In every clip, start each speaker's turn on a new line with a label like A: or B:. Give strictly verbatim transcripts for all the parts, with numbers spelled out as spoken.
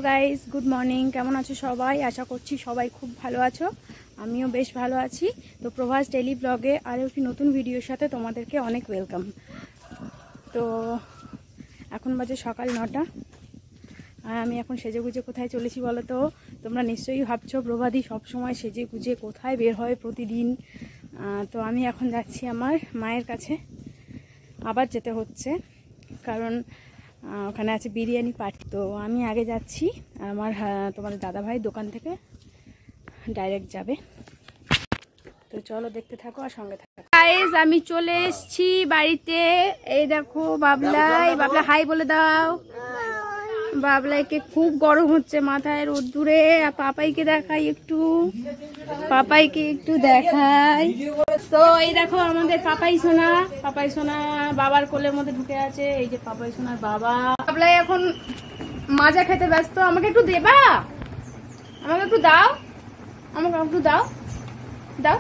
A: Guys, good morning. কেমন আছো সবাই? আশা করছি সবাই খুব ভালো আছো। আমিও বেশ ভালো আছি। তো প্রভাস ডেইলি ব্লগে আরও একটি নতুন ভিডিওর সাথে তোমাদেরকে অনেক ওয়েলকাম। তো এখন বাজে সকাল নটা, আর আমি এখন সেজে গুজে কোথায় চলেছি বলো তো? তোমরা নিশ্চয়ই ভাবছো প্রভাদি সবসময় সেজে গুজে কোথায় বের হয় প্রতিদিন। তো আমি এখন যাচ্ছি আমার মায়ের কাছে। আবার যেতে হচ্ছে কারণ ওখানে আছে বিরিয়ানি পার্টি। তো আমি আগে যাচ্ছি, আমার তোমাদের দাদাভাই দোকান থেকে ডাইরেক্ট যাবে। তো চলো দেখতে থাকো আর সঙ্গে থাকো। গাইস, আমি চলে এসেছি বাড়িতে। এই দেখো বাবলাই, বাবলা হাই বলে দাও। বাবলাইকে খুব গরম হচ্ছে, মাথায় রোদ্দুরে। পাপাইকে দেখাই একটু, পাপাইকে একটু দেখাই। তো এই দেখো আমাদের পাপাই সোনা, পাপাই সোনা বাবার কোলের মধ্যে ঢুকে আছে। এই যে পাপাই সোনার বাবা। বাবলাই এখন মাজা খেতে ব্যস্ত। আমাকে একটু দেবা, আমাকে একটু দাও, আমাকে একটু দাও দাও।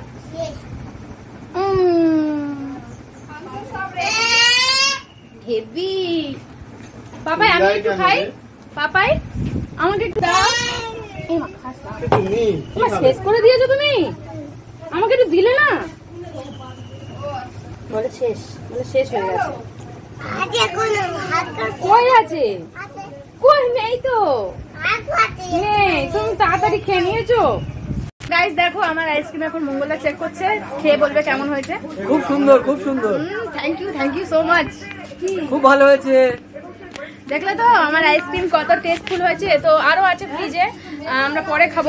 A: হেভি পাপাই, আমি একটু খাই। পাপাই আমাকে একটু দাও। শেষ করে দিয়েছো তুমি, আমাকে একটু দিলে না? বলে শেষ, বলে শেষ হয়ে গেছে। কই আছে? কই নেই তো, নেই। তুমি তাড়াতাড়ি খেয়ে নিয়েছো? গাইস দেখো আমার আইসক্রিম এখন মঙ্গলা চেক করছে, খেয়ে বলবে কেমন হয়েছে।
B: খুব সুন্দর, খুব সুন্দর।
A: Thank you, thank you so much.
B: খুব ভালো হয়েছে।
A: দেখলে তো আমার আইসক্রিম কত টেস্টফুল হয়েছে। তো আরো আছে ফ্রিজে, আমরা পরে খাবো।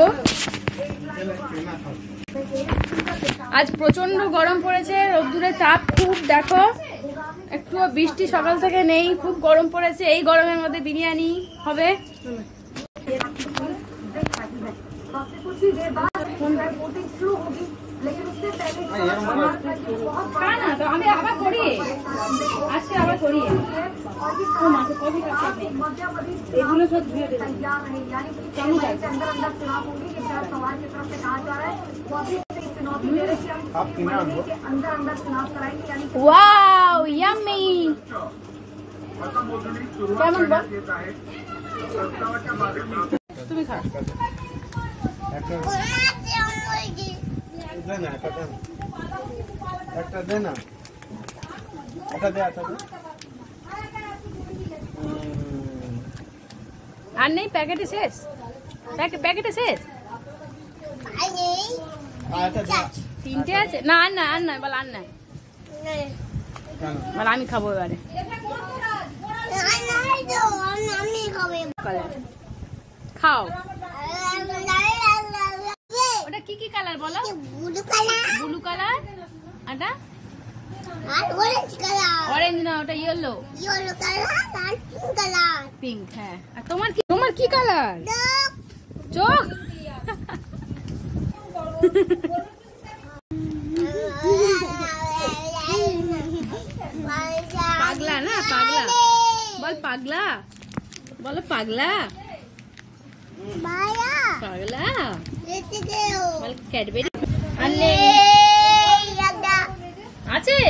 A: আজ প্রচন্ড গরম পড়েছে, রোদ্দুরের তাপ খুব। দেখো একটু বৃষ্টি সকাল থেকে নেই, খুব গরম পড়েছে। এই গরমের মধ্যে বিরিয়ানি হবে। আমি আবার করি, আজকে আবার করি। এগুলো সব ধুয়ে দেবেন। Wow yummy. কেমন বল? তুমি খাও।
B: একটা দে না, একটা দে, একটা দে।
A: আর নেই, প্যাকেটে শেষ, প্যাকেটে শেষ। তিনটে আছে না? আর না, আর নয় বল, আর নয় বল। আমি খাবো এবারে। খাও। ওটা কি কি কালার বলো? Blue colour, blue colour. এটা অরেঞ্জ না, ওটা ইয়েলো, ইয়েলো কালার আর পিঙ্ক কালার। পিঙ্ক, হ্যাঁ। আর তোমার কি, তোমার কি কালার? চোখ। পাগলা না, পাগলা বল, পাগলা বলো, পাগলা পাগলা বল। ক্যাডবেরি আছে।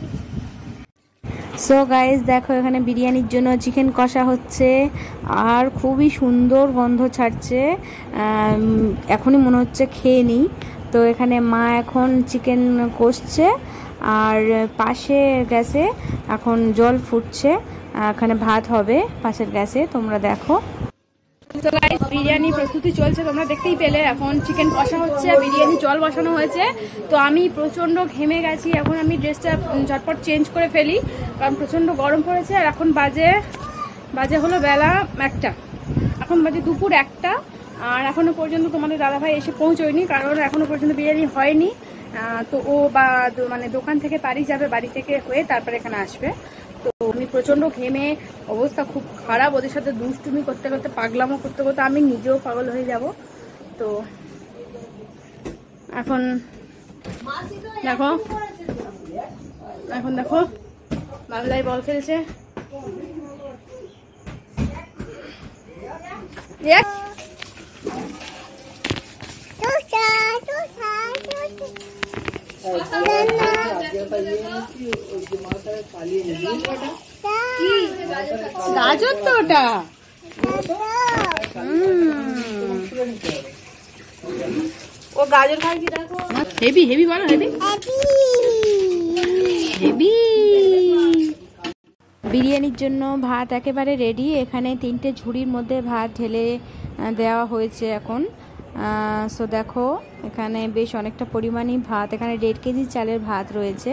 A: সো গাইস দেখো এখানে বিরিয়ানির জন্য চিকেন কষা হচ্ছে, আর খুবই সুন্দর গন্ধ ছাড়ছে। এখনই মনে হচ্ছে খেয়ে নিই। তো এখানে মা এখন চিকেন কষছে, আর পাশে গ্যাসে এখন জল ফুটছে। এখানে ভাত হবে পাশের গ্যাসে, তোমরা দেখো। তো গাইস বিরিয়ানি প্রস্তুতি চলছে, তোমরা দেখতেই পেলে। এখন চিকেন কষা হচ্ছে, বিরিয়ানি জল বসানো হয়েছে। তো আমি প্রচণ্ড ঘেমে গেছি, এখন আমি ড্রেসটা ঝটপট চেঞ্জ করে ফেলি কারণ প্রচণ্ড গরম পড়েছে। আর এখন বাজে বাজে হলো বেলা একটা, এখন বাজে দুপুর একটা। আর এখনো পর্যন্ত তোমাদের দাদাভাই এসে পৌঁছয়নি কারণ এখনো পর্যন্ত বিরিয়ানি হয়নি। তো ও বা মানে দোকান থেকে বাড়ি যাবে, বাড়ি থেকে হয়ে তারপরে এখানে আসবে। তো আমি প্রচণ্ড ঘেমে, অবস্থা খুব খারাপ। ওদের সাথে দুষ্টুমি করতে করতে, পাগলামো করতে করতে আমি নিজেও পাগল হয়ে যাব। তো এখন দেখো, এখন দেখো বাবলাই বল খেলছে। গাজর তো ওটা।
C: ও গাজর খাই কি দেখো
A: হেভি হেভি বলো হেভি হেভি। বিরিয়ানির জন্য ভাত একেবারে রেডি। এখানে তিনটে ঝুড়ির মধ্যে ভাত ঢেলে দেওয়া হয়েছে এখন। সো দেখো এখানে বেশ অনেকটা পরিমাণই ভাত, এখানে দেড় কেজি চালের ভাত রয়েছে।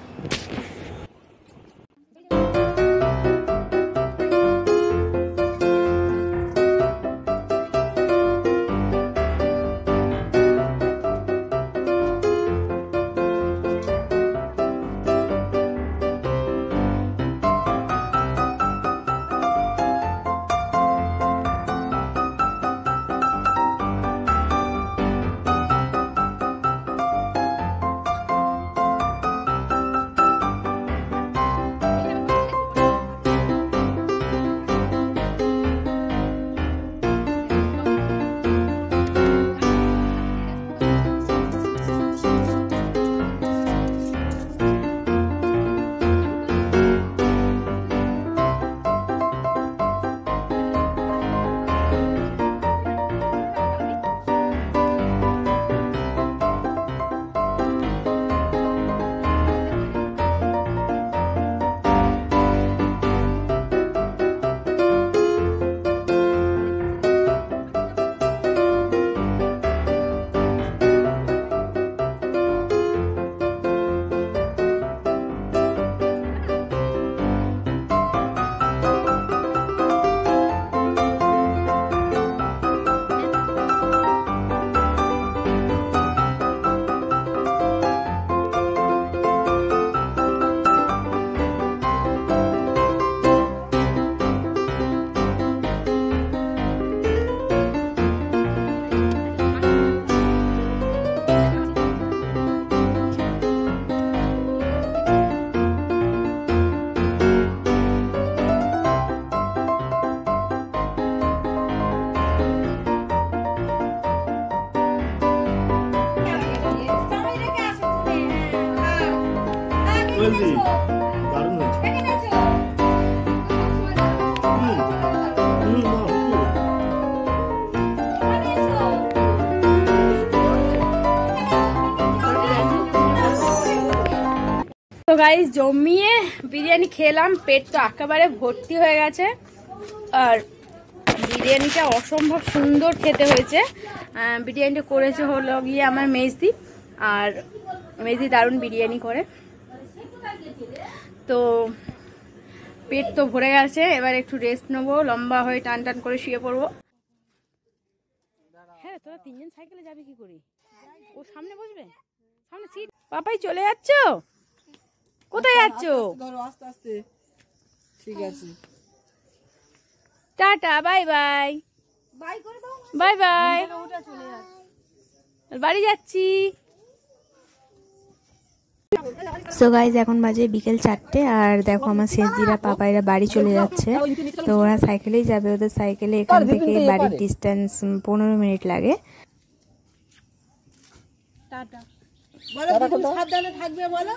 B: দারুণ হয়েছে।
A: তো গাইস জমিয়ে বিরিয়ানি খেলাম, পেট তো একেবারে ভর্তি হয়ে গেছে। আর বিরিয়ানিটা অসম্ভব সুন্দর খেতে হয়েছে। বিরিয়ানিটা করেছে হলো গিয়ে আমার মেজদি, আর মেজদি দারুণ বিরিয়ানি করে। তো পেট তো ভরে গেছে, এবার একটু রেস্ট নেবো, লম্বা হয়ে টান টান করে শুয়ে পড়বো। হ্যাঁ তোরা তিনজন সাইকেলে যাবি কি করে? ও সামনে বসবে, সামনে সিট। পাপাই চলে যাচ্ছ? কোথায় যাচ্ছ?
C: আস্তে আস্তে ঠিক আছে,
A: টাটা বাই বাই
C: বাই করে দাও,
A: বাই বাই,
C: ওটা চলে যাচ্ছে,
A: বাড়ি যাচ্ছি।
D: সো গাইজ এখন বাজে বিকেল চারটে, আর দেখো আমার শেষদিরা পাপাইরা বাড়ি চলে যাচ্ছে। তো ওরা সাইকেলেই যাবে, ওদের সাইকেলে এখান থেকে বাড়ির ডিস্টেন্স পনেরো মিনিট লাগে।
C: টাটা বলো, তুমি সাবধানে থাকবে বলো,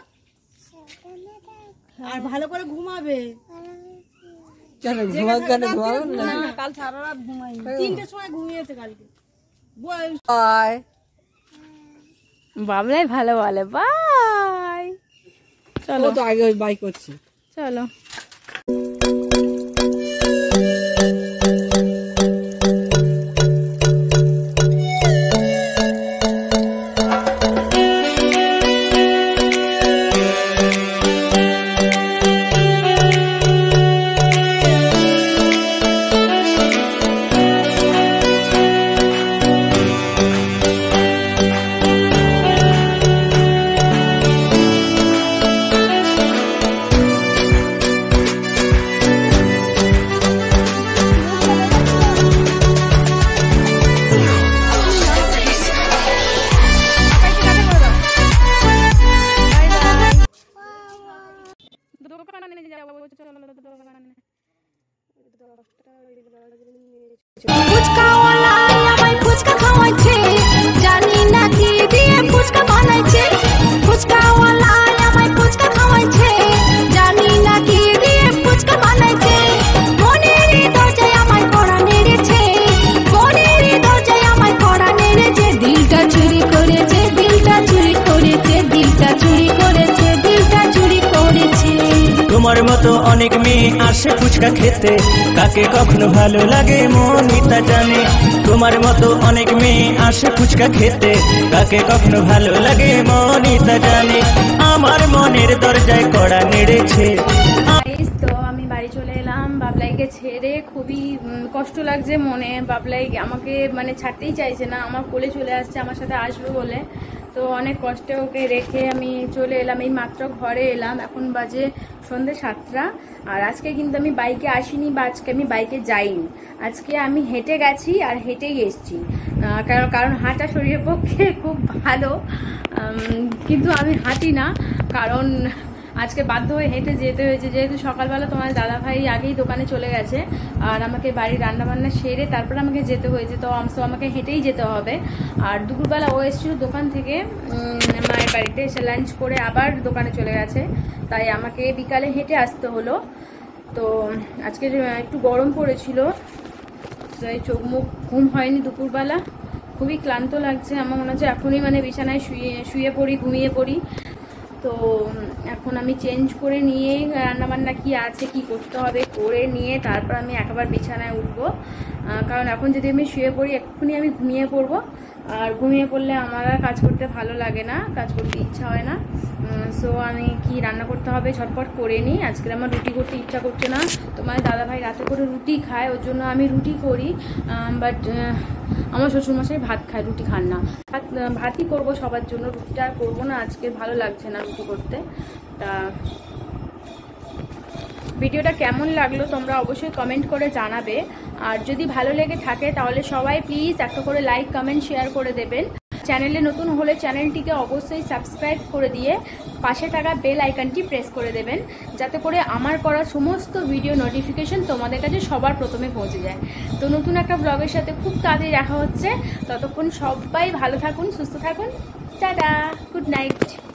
C: আর ভালো করে ঘুমাবে।
B: কেন ঘুমাবে? কেন ঘুমাবে না?
C: কাল সারা রাত ঘুমাই, তিনটের সময় ঘুমিয়েছে কালকে।
B: বাই।
A: বাবলাই ভালো বলে বাই। চলো
B: তো আগে ওই বাই করছি,
A: চলো।
E: ফুচকা ওয়ালা আমায় ফুচকা খাওয়াচ্ছে, জানি না কি দিয়ে ফুচকা বানাইছে। ফুচকা ওয়ালা আমায় ফুচকা খাওয়াচ্ছে, জানি না কি দিয়ে ফুচকা বানাইছে। মনের দরজায় আমায় কড়া নেড়েছে,
F: তোমার মতো অনেক মেয়ে আসে ফুচকা খেতে, কাকে কখনো ভালো লাগে মনই তা জানে। তোমার মতো অনেক মেয়ে আসে ফুচকা খেতে, কাকে কখনো ভালো লাগে মনই তা জানে। আমার মনের দরজায় কড়া নেড়েছে।
A: গাইস, তো আমি বাড়ি চলে এলাম বাবলাইকে ছেড়ে। খুবই উম, কষ্ট লাগছে মনে। বাবলাই আমাকে মানে ছাড়তেই চাইছে না, আমার কোলে চলে আসছে আমার সাথে আসবে বলে। তো অনেক কষ্টে ওকে রেখে আমি চলে এলাম, এই মাত্র ঘরে এলাম। এখন বাজে সন্ধ্যে সাতটা। আর আজকে কিন্তু আমি বাইকে আসিনি বা আজকে আমি বাইকে যাইনি, আজকে আমি হেঁটে গেছি আর হেঁটেই এসছি। কারণ কারণ হাঁটা শরীরের পক্ষে খুব ভালো, কিন্তু আমি হাঁটি না, কারণ আজকে বাধ্য হয়ে হেঁটে যেতে হয়েছে। যেহেতু সকালবেলা তোমার দাদাভাই আগেই দোকানে চলে গেছে আর আমাকে বাড়ির রান্নাবান্না সেরে তারপর আমাকে যেতে হয়েছে, তো সো আমাকে হেঁটেই যেতে হবে। আর দুপুরবেলা ও এসেছিল দোকান থেকে মায়ের বাড়িতে, এসে লাঞ্চ করে আবার দোকানে চলে গেছে, তাই আমাকে বিকালে হেঁটে আসতে হলো। তো আজকে একটু গরম পড়েছিল, তাই চোখ মুখ ঘুম হয়নি দুপুরবেলা, খুবই ক্লান্ত লাগছে। আমার মনে হচ্ছে এখনই মানে বিছানায় শুয়ে শুয়ে পড়ি, ঘুমিয়ে পড়ি। তো এখন আমি চেঞ্জ করে নিয়ে রান্নাবান্না কি আছে কি করতে হবে করে নিয়ে তারপর আমি একবার বিছানায় উঠবো, কারণ এখন যদি আমি শুয়ে পড়ি এক্ষুনি আমি ঘুমিয়ে পড়বো, আর ঘুমিয়ে পড়লে আমার আর কাজ করতে ভালো লাগে না, কাজ করতে ইচ্ছা হয় না। সো আমি কি রান্না করতে হবে ঝটপট করে নিই। আজকে আমার রুটি করতে ইচ্ছা করছে না, তোমার দাদাভাই রাতে করে রুটি খায়, ওর জন্য আমি রুটি করি। বাট আমার শ্বশুরমশাই ভাত খায়, রুটি খান না। ভাত ভাতই করবো সবার জন্য, রুটিটা আর করবো না, আজকে ভালো লাগছে না রুটি করতে। তা ভিডিওটা কেমন লাগলো তোমরা অবশ্যই কমেন্ট করে জানাবে, আর যদি ভালো লেগে থাকে তাহলে সবাই প্লিজ একটা করে লাইক কমেন্ট শেয়ার করে দেবেন। চ্যানেলে নতুন হলে চ্যানেলটিকে অবশ্যই সাবস্ক্রাইব করে দিয়ে পাশে থাকা বেল আইকনটি প্রেস করে দেবেন, যাতে করে আমার করা সমস্ত ভিডিও নোটিফিকেশন তোমাদের কাছে সবার প্রথমে পৌঁছে যায়। তো নতুন একটা ব্লগের সাথে খুব তাড়াতাড়ি দেখা হচ্ছে, ততক্ষণ সবাই ভালো থাকুন, সুস্থ থাকুন, টাটা, গুড নাইট।